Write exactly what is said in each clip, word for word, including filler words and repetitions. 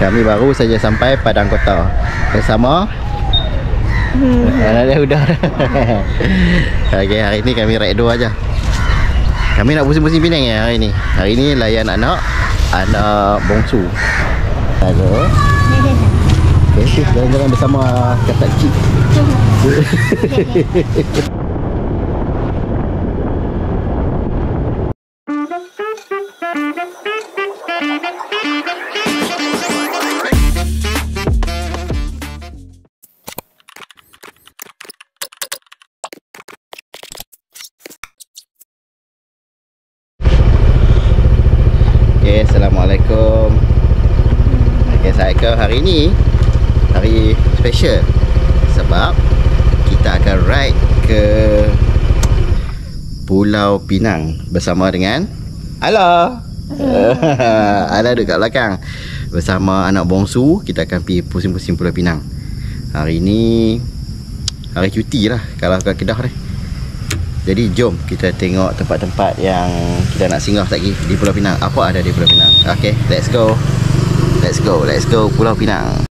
Kami baru saja sampai Padang Kota bersama hmm. Ada udah. Okay, hari ni kami ride dua aja. Kami nak pusing-pusing Penang ya hari ni. Hari ni layan anak anak bongsu. Halo. Okay, jalan-jalan bersama kakak cik. Okay, Assalamualaikum. Okay, saya ke hari ni hari special sebab kita akan ride ke Pulau Pinang bersama dengan Ala. Ala duduk kat belakang bersama anak bongsu. Kita akan pergi pusing-pusing Pulau Pinang. Hari ni hari cuti lah kalau kat Kedah ni. Jadi jom kita tengok tempat-tempat yang kita nak singgah lagi di Pulau Pinang. Apa ada di Pulau Pinang? Okay, let's go. Let's go, let's go Pulau Pinang.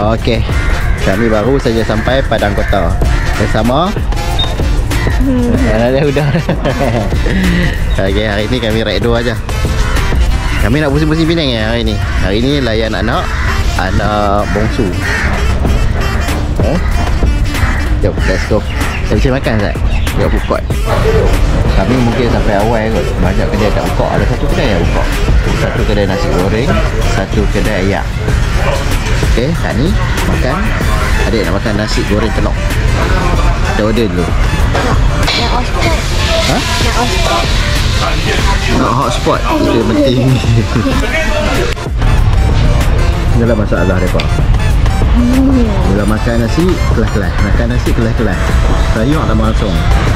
Okey. Kami baru saja sampai Padang Kota bersama hmm. Ada udah. Okey, hari ni kami redo aja. Kami nak pusing-pusing Penang ya hari ni. Hari ni layan anak anak bongsu. Eh? Jom, let's go. Kita mesti makan tak? Dekat food court. Kami mungkin sampai awal kot. Banyak kedai tak buka. Ada satu kedai yang buka. Satu kedai nasi goreng, satu kedai ayak. Okey, kat ni makan. Adik nak makan nasi goreng telur. Kita order dulu. Nak hotspot. Ha? Nak hotspot. Nak hotspot. Itu yang penting. Inilah masalah mereka. Hmm. Bila makan nasi, kelas-kelas. Makan nasi, kelas-kelas. Sayur tak langsung.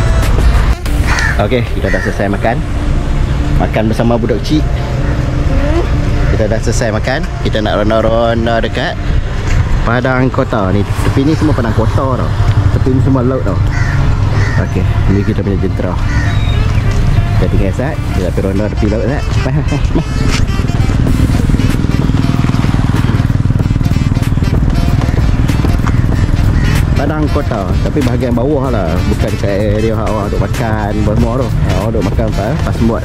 Okey, kita dah selesai makan. Makan bersama budak kecil. Kita dah selesai makan. Kita nak ronda-ronda dekat Padang Kota ni. Tepi ni semua Padang Kota tau. Tepi ni semua laut tau. Okey, ni kita punya jentera. Kita tinggal sat. Kita pergi ronda tepi laut sat. Padang Kota, tapi bahagian bawah lah, bukan dekat area awak duk makan semua tu. Awak duk makan apa? Pas buat.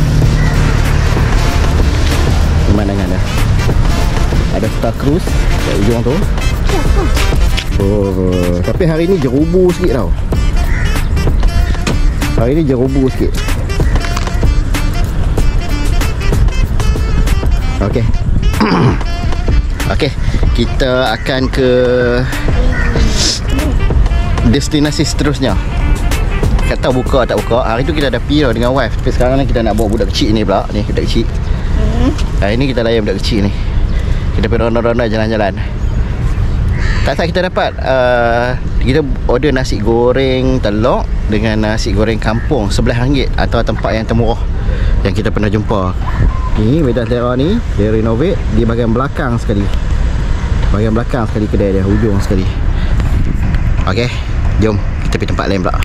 Pemandangan dah. Ada Star Cruise kat ujung tu. Oh, tapi hari ni jerubu sikit tau. Hari ni jerubu sikit. Okey. Okey, kita akan ke destinasi seterusnya. Tak tahu buka tak buka. Hari tu kita dah pergi dengan wife. Tapi sekarang ni kita nak bawa budak kecil ni pula. Ni budak kecil. Hmm. Hari ni kita layan budak kecil ni. Kita pergi ronda-ronda jalan-jalan. Tak salah kita dapat uh, kita order nasi goreng telur dengan nasi goreng kampung sebelas ringgit atau tempat yang termurah yang kita pernah jumpa. Ni Medan Tera ni dia renovate di bahagian belakang sekali. Bahagian belakang sekali kedai dia, hujung sekali. Okey, jom kita pergi tempat lain pula.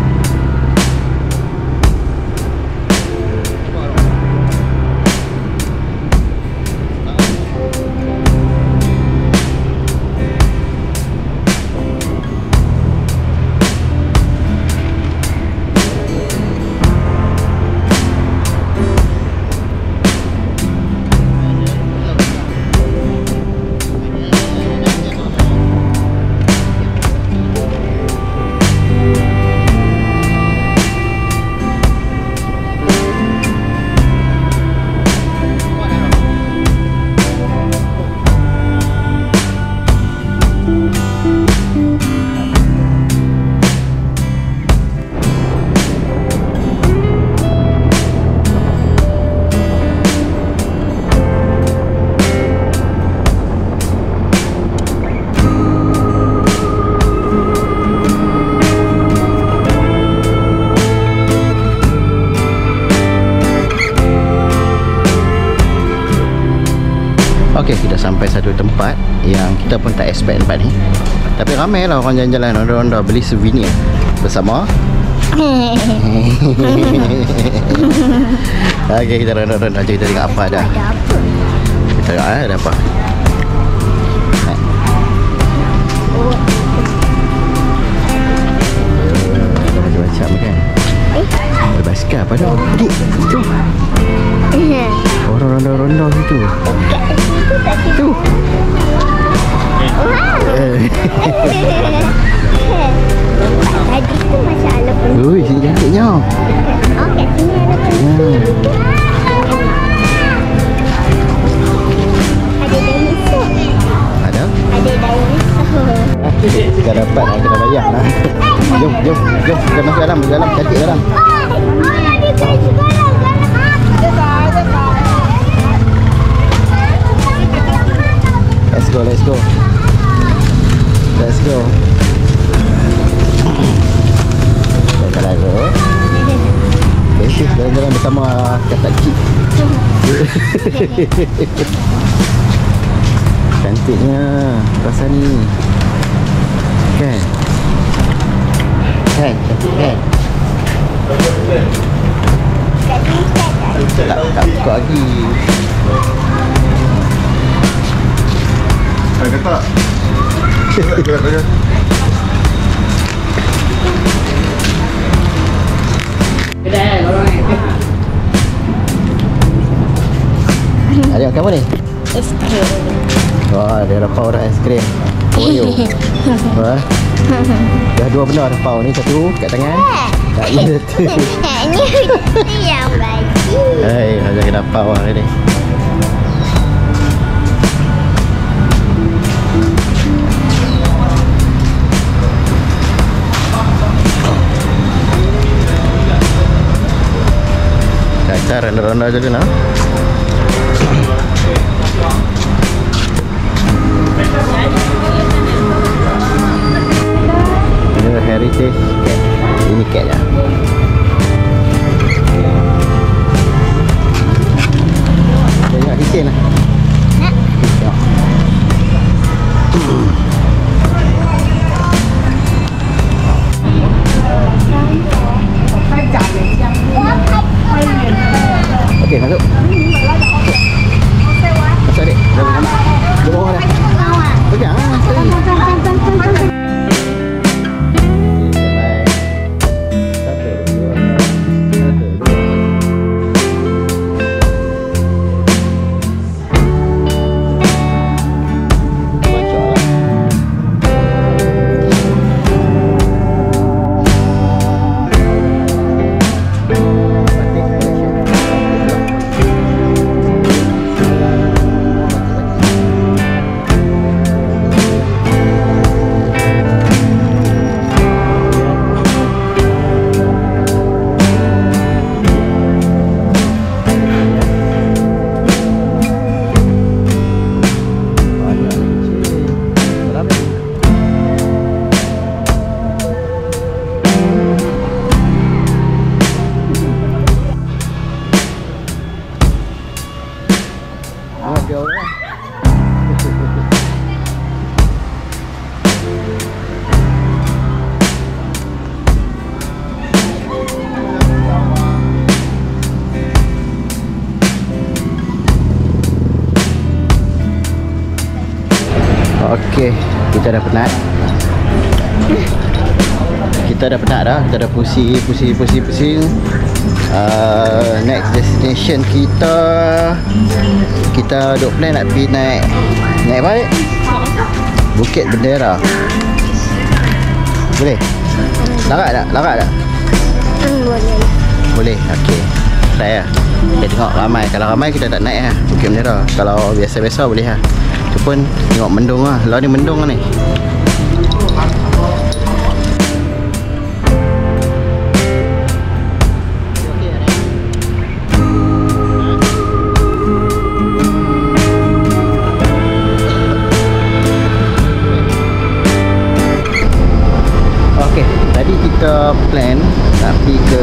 Okey, kita sampai satu tempat yang kita pun tak expect tempat ni. Tapi ramai lah orang jalan-jalan, ronda-ronda beli souvenir bersama. Okey, kita ronda-ronda, kita tengok apa dah. Kita tengok eh, ada apa. Macam-macam kan. Ada basikal apa dah? Adik, jom. Orang ronda-ronda situ. Tu. Tadi tu macam ala pun. Ui, sini cantiknya. Okey, sini ada pun. Ada dinosaur. Ada? Ada dinosaur. Kita dapat nak kena bayar lah. Jom, jom, jom. Kita masuk dalam, masuk dalam. Cantik dalam. Let's go, let's go. Let's go. Jalan-jalan go. Okay, jalan-jalan bersama kakak kecil. Cantiknya kawasan ni. Kan? Kan? Cantik kan? Tak, tak buka lagi. Ada tak? Gerak saja. Ada makan apa ni? Es krim. Wah, dia rapau dah es krim Oreo. Wah. Dah dua benda rapau ni, satu kat tangan. Tak ya tu. Ini itu yang baju. Hai, ada kena rapau hari ni. Kita ronda-ronda je nak. Ini heritage cat. Ini cat ya. Tengok desain lah. Tengok. Okey, masuk. Masuk adik. Dah boleh nampak. Dia bawah dah. Pegang lah. Okey, kita dah penat. Kita dah penat dah, kita dah pusing, pusing, pusing, pusing. Uh, next destination kita, kita duk plan nak pergi naik, naik apa? Bukit Bendera. Boleh? Larat tak? Larat tak? Hmm, boleh. Boleh, okey. Try lah. Kita tengok ramai. Kalau ramai kita tak naik lah Bukit Bendera. Kalau biasa-biasa boleh lah. Tu pun tengok mendung lah. Lah ni mendung lah ni. Okey, tadi kita plan nak pergi ke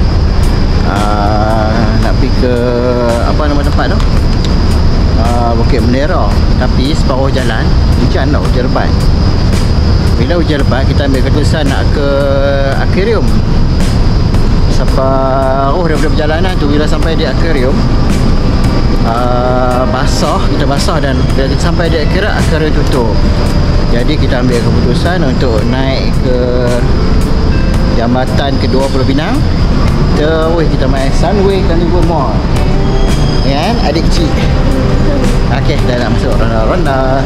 uh, nak pergi ke apa nama tempat tu? Uh, Bukit Bendera. Tapi separuh jalan hujan tau, hujan lebat. Bila hujan lebat kita ambil keputusan nak ke akuarium. Separuh daripada perjalanan tu, bila sampai di akuarium uh, basah, kita basah, dan bila kita sampai di akuarium, akuarium tutup. Jadi kita ambil keputusan untuk naik ke jambatan kedua Pulau Pinang. Kita, weh, kita main Sunway Carnival Mall. Ya kan, adik kecil. Okey, dah nak masuk ronda-ronda.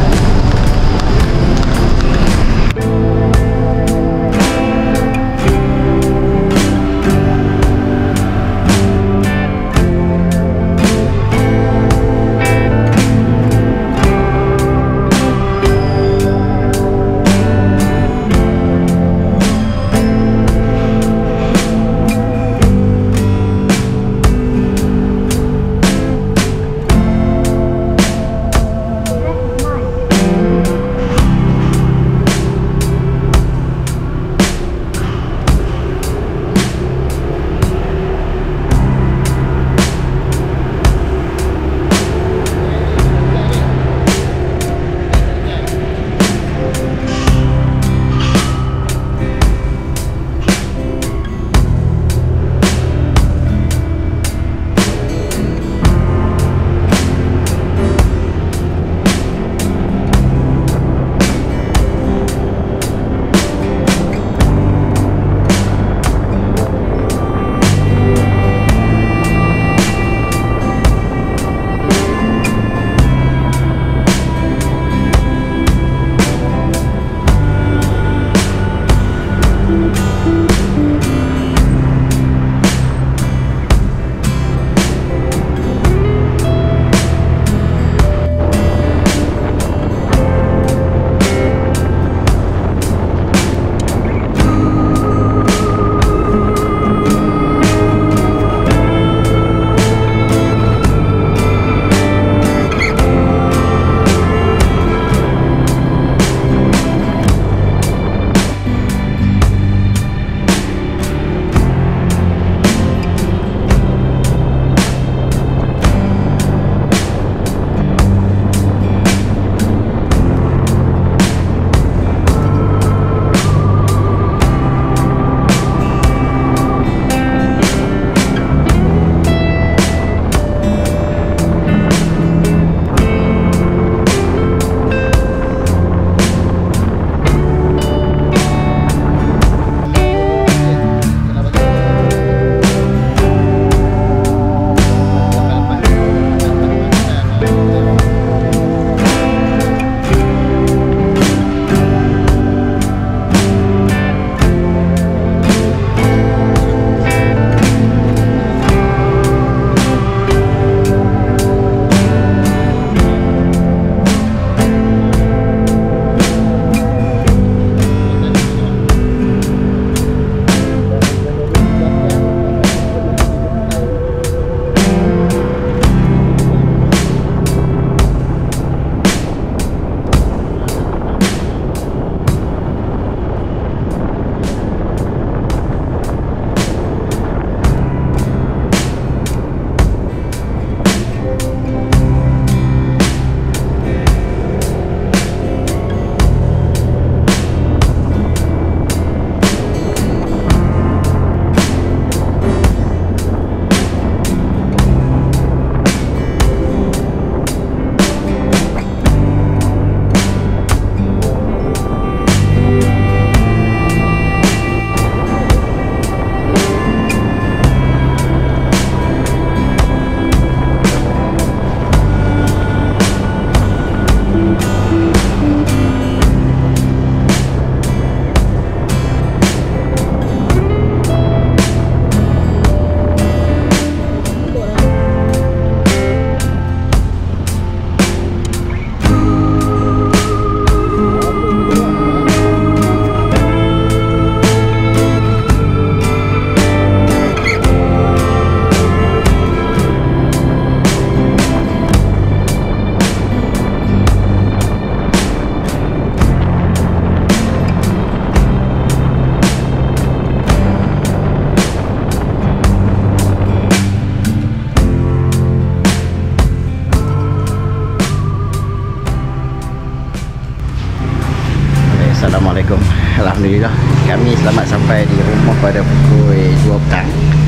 Assalamualaikum. Alhamdulillah kami selamat sampai di rumah pada pukul dua petang.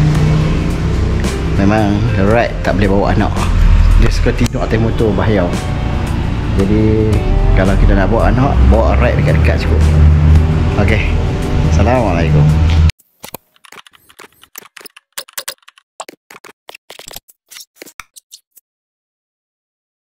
Memang ride tak boleh bawa anak. Dia suka tidur atas motor, bahaya. Jadi kalau kita nak bawa anak, bawa ride dekat-dekat cukup. Okey. Assalamualaikum.